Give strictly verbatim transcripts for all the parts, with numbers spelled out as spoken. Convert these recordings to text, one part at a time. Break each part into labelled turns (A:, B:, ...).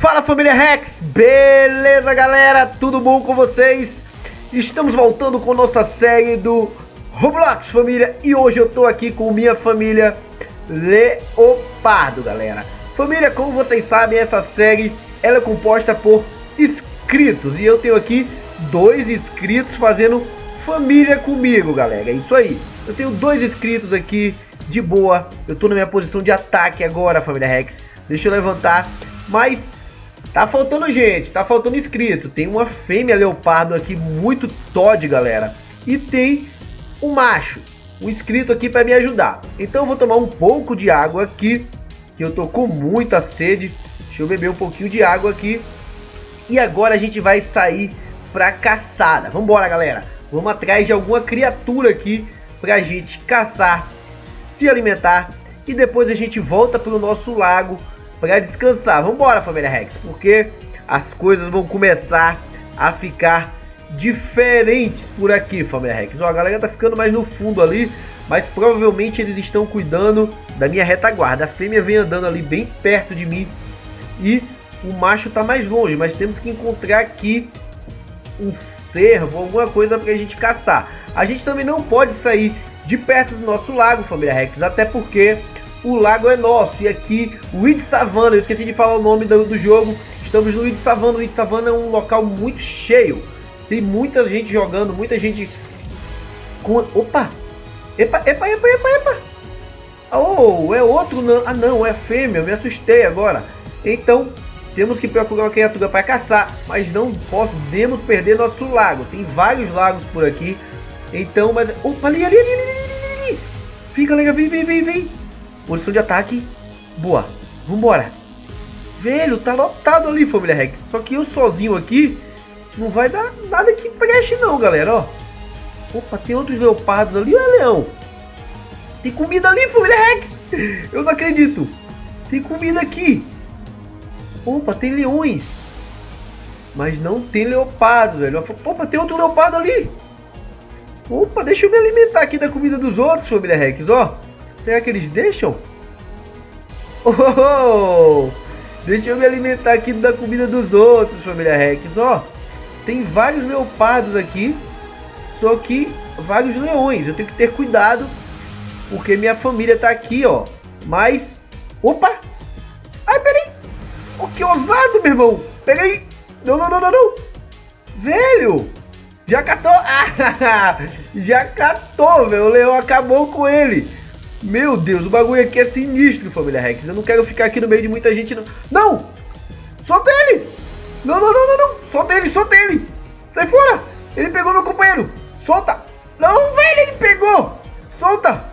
A: Fala, família Rex, beleza galera, tudo bom com vocês? Estamos voltando com nossa série do Roblox, família, e hoje eu tô aqui com minha família Leopardo, galera. Família, como vocês sabem, essa série ela é composta por inscritos, e eu tenho aqui dois inscritos fazendo família comigo, galera. É isso aí, eu tenho dois inscritos aqui de boa. Eu tô na minha posição de ataque agora, família Rex. Deixa eu levantar, mas tá faltando gente, tá faltando inscrito. Tem uma fêmea leopardo aqui muito Todd, galera. E tem um macho, um inscrito aqui para me ajudar. Então eu vou tomar um pouco de água aqui, que eu tô com muita sede. Deixa eu beber um pouquinho de água aqui. E agora a gente vai sair pra caçada. Vambora, galera. Vamos atrás de alguma criatura aqui pra gente caçar, se alimentar. E depois a gente volta pro nosso lago para descansar. Vambora, família Rex, porque as coisas vão começar a ficar diferentes por aqui, família Rex. Ó, a galera tá ficando mais no fundo ali, mas provavelmente eles estão cuidando da minha retaguarda. A fêmea vem andando ali bem perto de mim e o macho tá mais longe, mas temos que encontrar aqui um cervo, alguma coisa pra gente caçar. A gente também não pode sair de perto do nosso lago, família Rex, até porque o lago é nosso. E aqui, o Weed Savannah, eu esqueci de falar o nome do, do jogo. Estamos no Weed Savannah. O Weed Savannah é um local muito cheio. Tem muita gente jogando, muita gente com... Opa! Epa, epa, epa, epa, epa! Oh, é outro não. Ah não, é fêmea, eu me assustei agora. Então, temos que procurar uma criatura para caçar, mas não podemos perder nosso lago. Tem vários lagos por aqui. Então, mas... Opa, ali, ali, ali, ali, ali, ali. Fica, galera, vem, vem, vem, vem. Posição de ataque. Boa. Vambora. Velho, tá lotado ali, família Rex. Só que eu sozinho aqui não vai dar nada que preste não, galera, ó. Opa, tem outros leopardos ali, ó, leão. Tem comida ali, família Rex. Eu não acredito. Tem comida aqui. Opa, tem leões. Mas não tem leopardos, velho. Opa, tem outro leopardo ali. Opa, deixa eu me alimentar aqui da comida dos outros, família Rex, ó. Será que eles deixam? Oh, deixa eu me alimentar aqui da comida dos outros, família Rex. Ó, tem vários leopardos aqui, só que vários leões. Eu tenho que ter cuidado, porque minha família tá aqui, ó. Mas, opa! Ai, peraí! Oh, que ousado, meu irmão! Pega aí! Não, não, não, não, não! Velho! Já catou! Ah, já catou, velho! O leão acabou com ele! Meu Deus, o bagulho aqui é sinistro, família Rex. Eu não quero ficar aqui no meio de muita gente, não. Não! Solta ele! Não, não, não, não, não! Solta ele, solta ele! Sai fora! Ele pegou meu companheiro! Solta! Não, velho, ele pegou! Solta!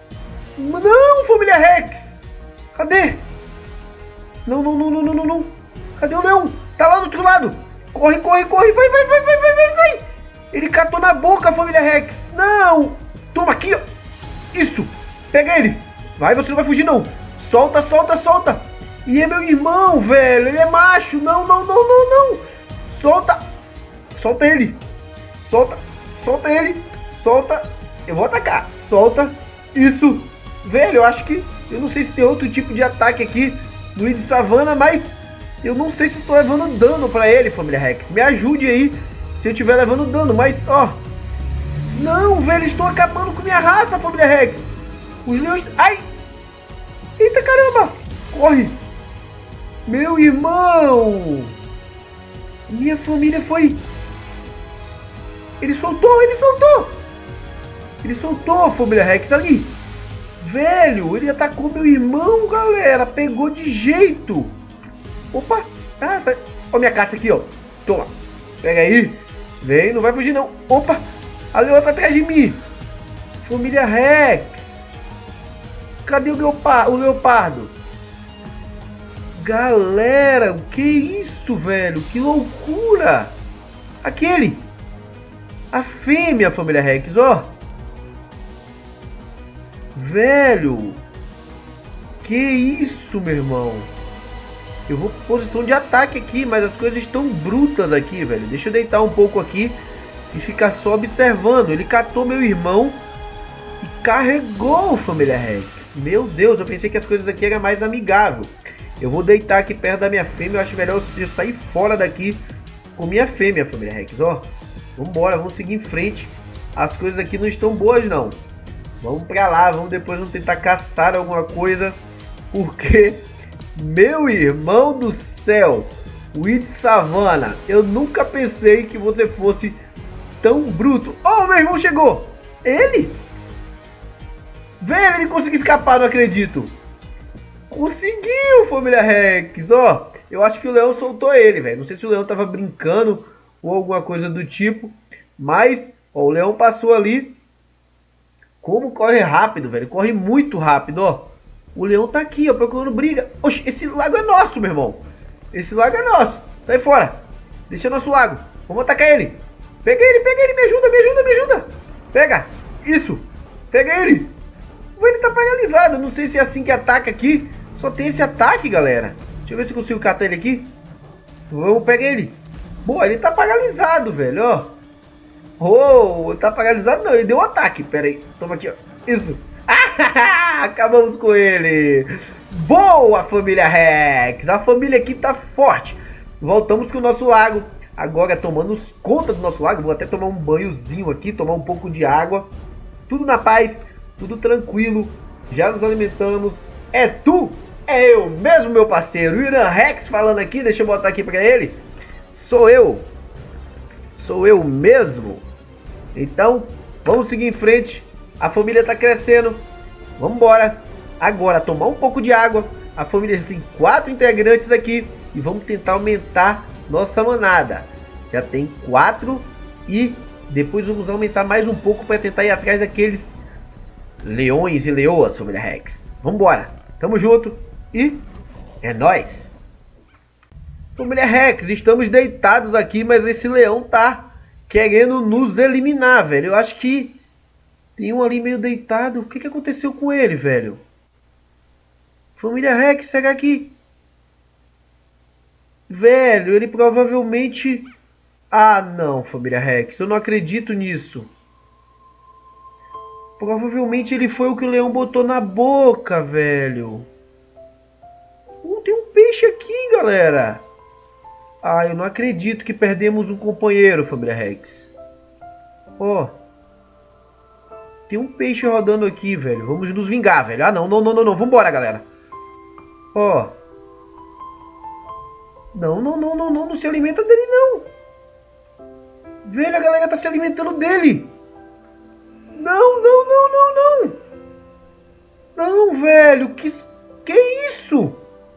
A: Não, família Rex! Cadê? Não, não, não, não, não, não, não! Cadê o leão? Tá lá do outro lado! Corre, corre, corre! Vai, vai, vai, vai, vai, vai, vai! Ele catou na boca, família Rex! Não! Toma aqui, ó! Isso! Pega ele! Vai, você não vai fugir não! Solta, solta, solta! E é meu irmão, velho! Ele é macho! Não, não, não, não, não! Solta! Solta ele! Solta! Solta ele! Solta! Eu vou atacar! Solta! Isso! Velho, eu acho que... Eu não sei se tem outro tipo de ataque aqui no Weed Savannah, mas... Eu não sei se eu tô levando dano pra ele, família Rex. Me ajude aí se eu estiver levando dano, mas, ó... Não, velho! Estou acabando com minha raça, família Rex! Os leões... Ai! Eita, caramba! Corre! Meu irmão! Minha família foi... Ele soltou! Ele soltou! Ele soltou, família Rex, ali! Velho! Ele atacou meu irmão, galera! Pegou de jeito! Opa! Caça! Ó minha caça aqui, ó! Toma! Pega aí! Vem, não vai fugir não! Opa! A leoa tá atrás de mim! Família Rex! Cadê o leopardo? O leopardo? Galera, o que é isso, velho? Que loucura! Aquele! A fêmea, família Rex, ó! Velho! Que isso, meu irmão? Eu vou pra posição de ataque aqui, mas as coisas estão brutas aqui, velho. Deixa eu deitar um pouco aqui e ficar só observando. Ele catou meu irmão e carregou, família Rex. Meu Deus, eu pensei que as coisas aqui eram mais amigáveis. Eu vou deitar aqui perto da minha fêmea. Eu acho melhor eu sair fora daqui com minha fêmea, família Rex. Ó, vambora, vamos seguir em frente. As coisas aqui não estão boas, não. Vamos pra lá, vamos depois vamos tentar caçar alguma coisa. Porque, meu irmão do céu, Witch Savannah, eu nunca pensei que você fosse tão bruto. Oh, meu irmão chegou! Ele? Velho, ele conseguiu escapar, não acredito. Conseguiu, família Rex, ó. Eu acho que o leão soltou ele, velho. Não sei se o leão tava brincando ou alguma coisa do tipo. Mas, ó, o leão passou ali. Como corre rápido, velho. Corre muito rápido, ó. O leão tá aqui, ó, procurando briga. Oxe, esse lago é nosso, meu irmão. Esse lago é nosso. Sai fora. Deixa nosso lago. Vamos atacar ele. Pega ele, pega ele. Me ajuda, me ajuda, me ajuda. Pega. Isso. Pega ele. Ele tá paralisado. Não sei se é assim que ataca aqui. Só tem esse ataque, galera. Deixa eu ver se eu consigo catar ele aqui. Vamos pegar ele. Boa, ele tá paralisado, velho, ó. Oh, tá paralisado não. Ele deu um ataque. Pera aí. Toma aqui, ó. Isso. Ah, acabamos com ele. Boa, família Rex. A família aqui tá forte. Voltamos pro nosso lago. Agora tomando conta do nosso lago. Vou até tomar um banhozinho aqui. Tomar um pouco de água. Tudo na paz. Tudo tranquilo. Já nos alimentamos. É tu? É eu mesmo, meu parceiro. Irã Rex falando aqui. Deixa eu botar aqui pra ele. Sou eu. Sou eu mesmo. Então, vamos seguir em frente. A família tá crescendo. Vamos embora. Agora, tomar um pouco de água. A família já tem quatro integrantes aqui. E vamos tentar aumentar nossa manada. Já tem quatro. E depois vamos aumentar mais um pouco para tentar ir atrás daqueles leões e leoas, família Rex. Vamos embora. Tamo junto. E é nóis. Família Rex, estamos deitados aqui, mas esse leão tá querendo nos eliminar, velho. Eu acho que tem um ali meio deitado. O que, que aconteceu com ele, velho? Família Rex, será que... Velho, ele provavelmente... Ah, não, família Rex. Eu não acredito nisso. Provavelmente ele foi o que o leão botou na boca, velho. Uh, tem um peixe aqui, galera. Ah, eu não acredito que perdemos um companheiro, família Rex. Ó. Oh. Tem um peixe rodando aqui, velho. Vamos nos vingar, velho. Ah, não, não, não, não, não. Vambora, galera. Ó. Oh. Não, não, não, não, não. Não se alimenta dele, não. Velho, a galera tá se alimentando dele. Não, não, não, não, não. Não, velho. Que, que isso?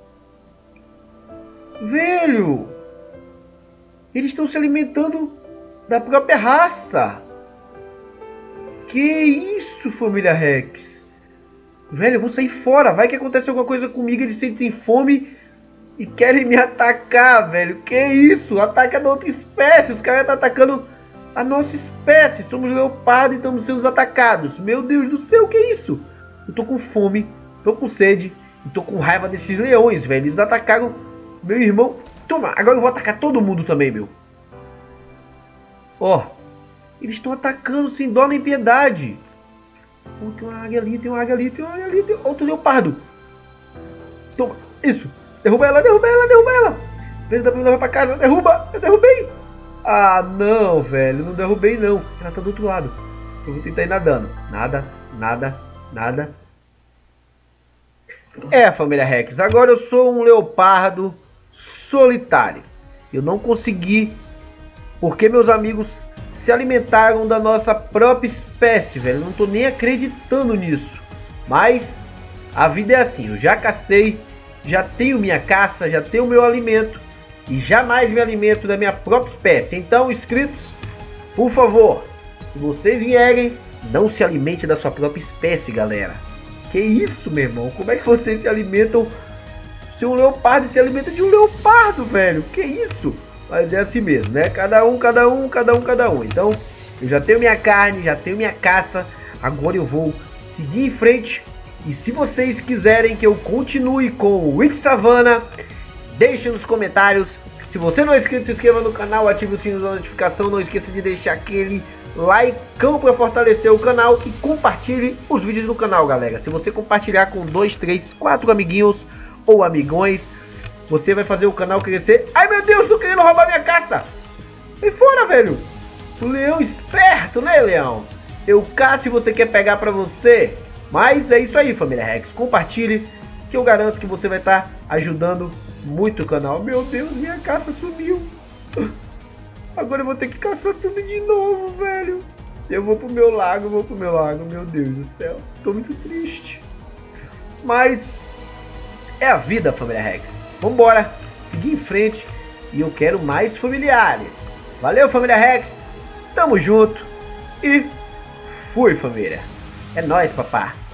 A: Velho. Eles estão se alimentando da própria raça. Que isso, família Rex? Velho, eu vou sair fora. Vai que acontece alguma coisa comigo. Eles sentem fome e querem me atacar, velho. Que isso? Ataque da outra espécie. Os caras estão atacando a nossa espécie. Somos leopardo e estamos sendo atacados. Meu Deus do céu, que isso? Eu tô com fome, tô com sede e tô com raiva desses leões, velho. Eles atacaram meu irmão. Toma, agora eu vou atacar todo mundo também, meu. Ó, eles estão atacando sem dó nem piedade. Oh, tem uma águia ali, tem uma águia ali, tem uma águia ali, tem outro leopardo. Toma, isso. Derruba ela, derruba ela, derruba ela. Vem, dá pra me levar pra casa, derruba, eu derrubei. Ah, não, velho, não derrubei não. Ela tá do outro lado. Eu vou tentar ir nadando. Nada, nada, nada. É, família Rex, agora eu sou um leopardo solitário. Eu não consegui, porque meus amigos se alimentaram da nossa própria espécie, velho. Eu não tô nem acreditando nisso. Mas a vida é assim, eu já cacei, já tenho minha caça, já tenho meu alimento e jamais me alimento da minha própria espécie. Então, inscritos, por favor, se vocês vierem, não se alimente da sua própria espécie, galera. Que isso, meu irmão? Como é que vocês se alimentam? Se um leopardo se alimenta de um leopardo, velho. Que isso? Mas é assim mesmo, né? Cada um, cada um, cada um, cada um. Então, eu já tenho minha carne, já tenho minha caça. Agora eu vou seguir em frente. E se vocês quiserem que eu continue com o Witch Savannah, deixe nos comentários. Se você não é inscrito, se inscreva no canal, ative o sininho da notificação. Não esqueça de deixar aquele likeão para fortalecer o canal e compartilhe os vídeos do canal, galera. Se você compartilhar com dois, três, quatro amiguinhos ou amigões. Você vai fazer o canal crescer. Ai, meu Deus, tô querendo roubar minha caça. Sai fora, velho. O leão esperto, né, leão? Eu caço e você quer pegar pra você. Mas é isso aí, família Rex. Compartilhe, que eu garanto que você vai estar ajudando muito o canal. Meu Deus, minha caça sumiu. Agora eu vou ter que caçar tudo de novo, velho. Eu vou pro meu lago, vou pro meu lago. Meu Deus do céu. Tô muito triste. Mas é a vida, família Rex. Vambora, seguir em frente. E eu quero mais familiares. Valeu, família Rex. Tamo junto. E fui, família. É nóis, papá.